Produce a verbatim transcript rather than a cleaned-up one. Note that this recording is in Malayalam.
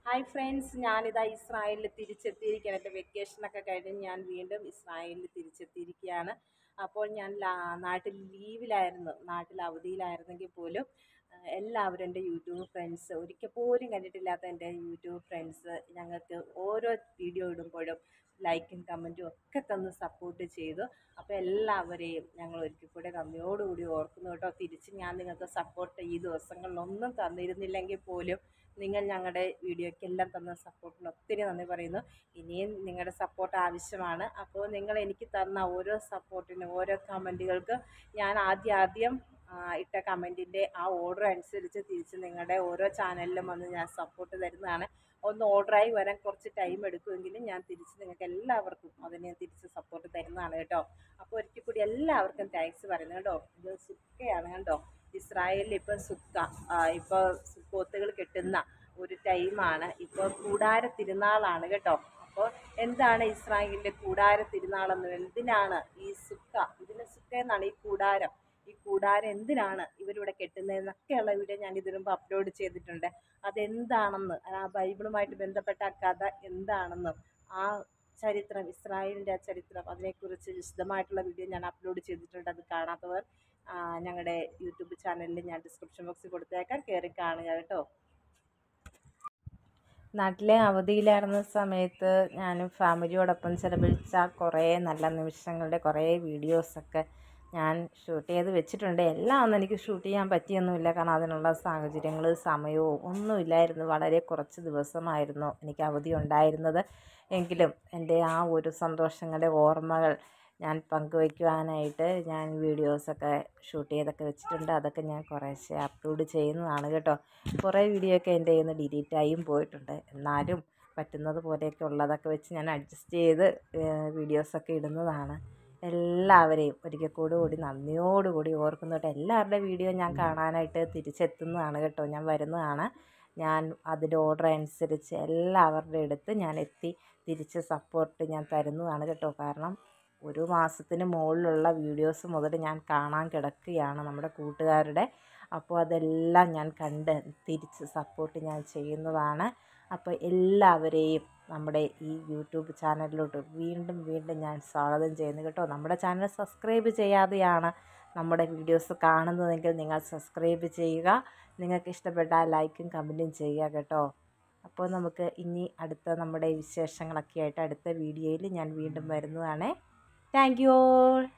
ഹായ് ഫ്രണ്ട്സ്, ഞാനിതാ ഇസ്രായേലിൽ തിരിച്ചെത്തിയിരിക്കുകയാണ്. എൻ്റെ വെക്കേഷനൊക്കെ കഴിഞ്ഞ് ഞാൻ വീണ്ടും ഇസ്രായേലിൽ തിരിച്ചെത്തിയിരിക്കുകയാണ്. അപ്പോൾ ഞാൻ നാട്ടിൽ ലീവിലായിരുന്നു, നാട്ടിൽ അവധിയിലായിരുന്നെങ്കിൽ പോലും എല്ലാവരും എൻ്റെ യൂട്യൂബ് ഫ്രണ്ട്സ്, ഒരിക്കൽ പോലും കണ്ടിട്ടില്ലാത്ത എൻ്റെ യൂട്യൂബ് ഫ്രണ്ട്സ് ഞങ്ങൾക്ക് ഓരോ വീഡിയോ ഇടുമ്പോഴും ലൈക്കും കമൻറ്റും ഒക്കെ തന്ന് സപ്പോർട്ട് ചെയ്തു. അപ്പോൾ എല്ലാവരെയും ഞങ്ങൾ ഒരിക്കൽ കൂടെ നന്ദിയോടുകൂടി ഓർക്കുന്നു കേട്ടോ. തിരിച്ച് ഞാൻ നിങ്ങൾക്ക് സപ്പോർട്ട് ഈ ദിവസങ്ങളിലൊന്നും തന്നിരുന്നില്ലെങ്കിൽ പോലും നിങ്ങൾ ഞങ്ങളുടെ വീഡിയോയ്ക്കെല്ലാം തന്ന സപ്പോർട്ടിന് ഒത്തിരി നന്ദി പറയുന്നു. ഇനിയും നിങ്ങളുടെ സപ്പോർട്ട് ആവശ്യമാണ്. അപ്പോൾ നിങ്ങൾ എനിക്ക് തന്ന ഓരോ സപ്പോർട്ടിനും ഓരോ കമൻറ്റുകൾക്ക് ഞാൻ ആദ്യം ആദ്യം ഇട്ട കമൻറ്റിൻ്റെ ആ ഓർഡർ അനുസരിച്ച് തിരിച്ച് നിങ്ങളുടെ ഓരോ ചാനലിലും വന്ന് ഞാൻ സപ്പോർട്ട് തരുന്നതാണ്. ഒന്ന് ഓർഡറായി വരാൻ കുറച്ച് ടൈം എടുക്കുമെങ്കിലും ഞാൻ തിരിച്ച് നിങ്ങൾക്ക് എല്ലാവർക്കും അതിനെ തിരിച്ച് സപ്പോർട്ട് തരുന്നതാണ് കേട്ടോ. അപ്പോൾ ഒരിക്കൽ കൂടി എല്ലാവർക്കും താങ്ക്സ് പറയുന്നു കേട്ടോ. ഇത് സുക്കയാണ് കേട്ടോ. ഇസ്രായേലിൽ ഇപ്പോൾ സുക്ക, ഇപ്പോൾ സുക്കോത്തുകൾ കെട്ടുന്ന ഒരു ടൈമാണ്. ഇപ്പോൾ കൂടാര തിരുനാളാണ് കേട്ടോ. അപ്പോൾ എന്താണ് ഇസ്രായേലിലെ കൂടാര തിരുനാളെന്ന്, എന്തിനാണ് ഈ സുക്ക, ഇതിന് സുക്ക എന്നാണ് ഈ കൂടാരം, ഈ കൂടാരം എന്തിനാണ് ഇവരിവിടെ കെട്ടുന്നതെന്നൊക്കെയുള്ള വീഡിയോ ഞാൻ ഇതിനു മുമ്പ് അപ്ലോഡ് ചെയ്തിട്ടുണ്ട്. അതെന്താണെന്ന്, ആ ബൈബിളുമായിട്ട് ബന്ധപ്പെട്ട ആ കഥ എന്താണെന്നും ആ ചരിത്രം, ഇസ്രായേലിൻ്റെ ആ ചരിത്രം, അതിനെക്കുറിച്ച് വിശദമായിട്ടുള്ള വീഡിയോ ഞാൻ അപ്ലോഡ് ചെയ്തിട്ടുണ്ട്. അത് കാണാത്തവർ ഞങ്ങളുടെ യൂട്യൂബ് ചാനലിൽ ഞാൻ ഡിസ്ക്രിപ്ഷൻ ബോക്സിൽ കൊടുത്തേക്കാം, കയറി കാണുക കേട്ടോ. നാട്ടിലെ അവധിയിലായിരുന്ന സമയത്ത് ഞാൻ ഫാമിലിയോടൊപ്പം ചിലവഴിച്ച കുറേ നല്ല നിമിഷങ്ങളുടെ കുറേ വീഡിയോസൊക്കെ ഞാൻ ഷൂട്ട് ചെയ്ത് വെച്ചിട്ടുണ്ട്. എല്ലാം ഒന്നും എനിക്ക് ഷൂട്ട് ചെയ്യാൻ പറ്റിയൊന്നുമില്ല, കാരണം അതിനുള്ള സാഹചര്യങ്ങൾ സമയവും ഒന്നുമില്ലായിരുന്നു. വളരെ കുറച്ച് ദിവസമായിരുന്നു എനിക്ക് അവധി ഉണ്ടായിരുന്നത്. എങ്കിലും എൻ്റെ ആ ഒരു സന്തോഷങ്ങളുടെ ഓർമ്മകൾ ഞാൻ പങ്കുവയ്ക്കുവാനായിട്ട് ഞാൻ വീഡിയോസൊക്കെ ഷൂട്ട് ചെയ്തൊക്കെ വെച്ചിട്ടുണ്ട്. അതൊക്കെ ഞാൻ കുറേശ്ശെ അപ്ലോഡ് ചെയ്യുന്നതാണ് കേട്ടോ. കുറേ വീഡിയോ ഒക്കെ എൻ്റെ കയ്യിൽ നിന്ന് ഡിലീറ്റായും പോയിട്ടുണ്ട്. എന്നാലും പറ്റുന്നത് പോലെയൊക്കെ ഉള്ളതൊക്കെ വെച്ച് ഞാൻ അഡ്ജസ്റ്റ് ചെയ്ത് വീഡിയോസൊക്കെ ഇടുന്നതാണ്. എല്ലാവരെയും ഒരിക്കൽ കൂടി കൂടി നന്ദിയോടുകൂടി ഓർക്കുന്നു കേട്ടോ. എല്ലാവരുടെ വീഡിയോ ഞാൻ കാണാനായിട്ട് തിരിച്ചെത്തുന്നതാണ് കേട്ടോ. ഞാൻ വരുന്നതാണ്. ഞാൻ അതിൻ്റെ ഓർഡർ അനുസരിച്ച് എല്ലാവരുടെ അടുത്ത് ഞാൻ എത്തി തിരിച്ച് സപ്പോർട്ട് ഞാൻ തരുന്നതാണ് കേട്ടോ. കാരണം ഒരു മാസത്തിന് മുകളിലുള്ള വീഡിയോസ് മുതൽ ഞാൻ കാണാൻ കിടക്കുകയാണ് നമ്മുടെ കൂട്ടുകാരുടെ. അപ്പോൾ അതെല്ലാം ഞാൻ കണ്ട് തിരിച്ച് സപ്പോർട്ട് ഞാൻ ചെയ്യുന്നതാണ്. അപ്പോൾ എല്ലാവരെയും നമ്മുടെ ഈ യൂട്യൂബ് ചാനലിലോട്ട് വീണ്ടും വീണ്ടും ഞാൻ സ്വാഗതം ചെയ്യുന്നു കേട്ടോ. നമ്മുടെ ചാനൽ സബ്സ്ക്രൈബ് ചെയ്യാതെയാണ് നമ്മുടെ വീഡിയോസ് കാണുന്നതെങ്കിൽ നിങ്ങൾ സബ്സ്ക്രൈബ് ചെയ്യുക. നിങ്ങൾക്ക് ഇഷ്ടപ്പെട്ടാൽ ലൈക്കും കമൻറ്റും ചെയ്യുക കേട്ടോ. അപ്പോൾ നമുക്ക് ഇനി അടുത്ത നമ്മുടെ വിശേഷങ്ങളൊക്കെ ആയിട്ട് അടുത്ത വീഡിയോയിൽ ഞാൻ വീണ്ടും വരുന്നതാണ്. Thank you all.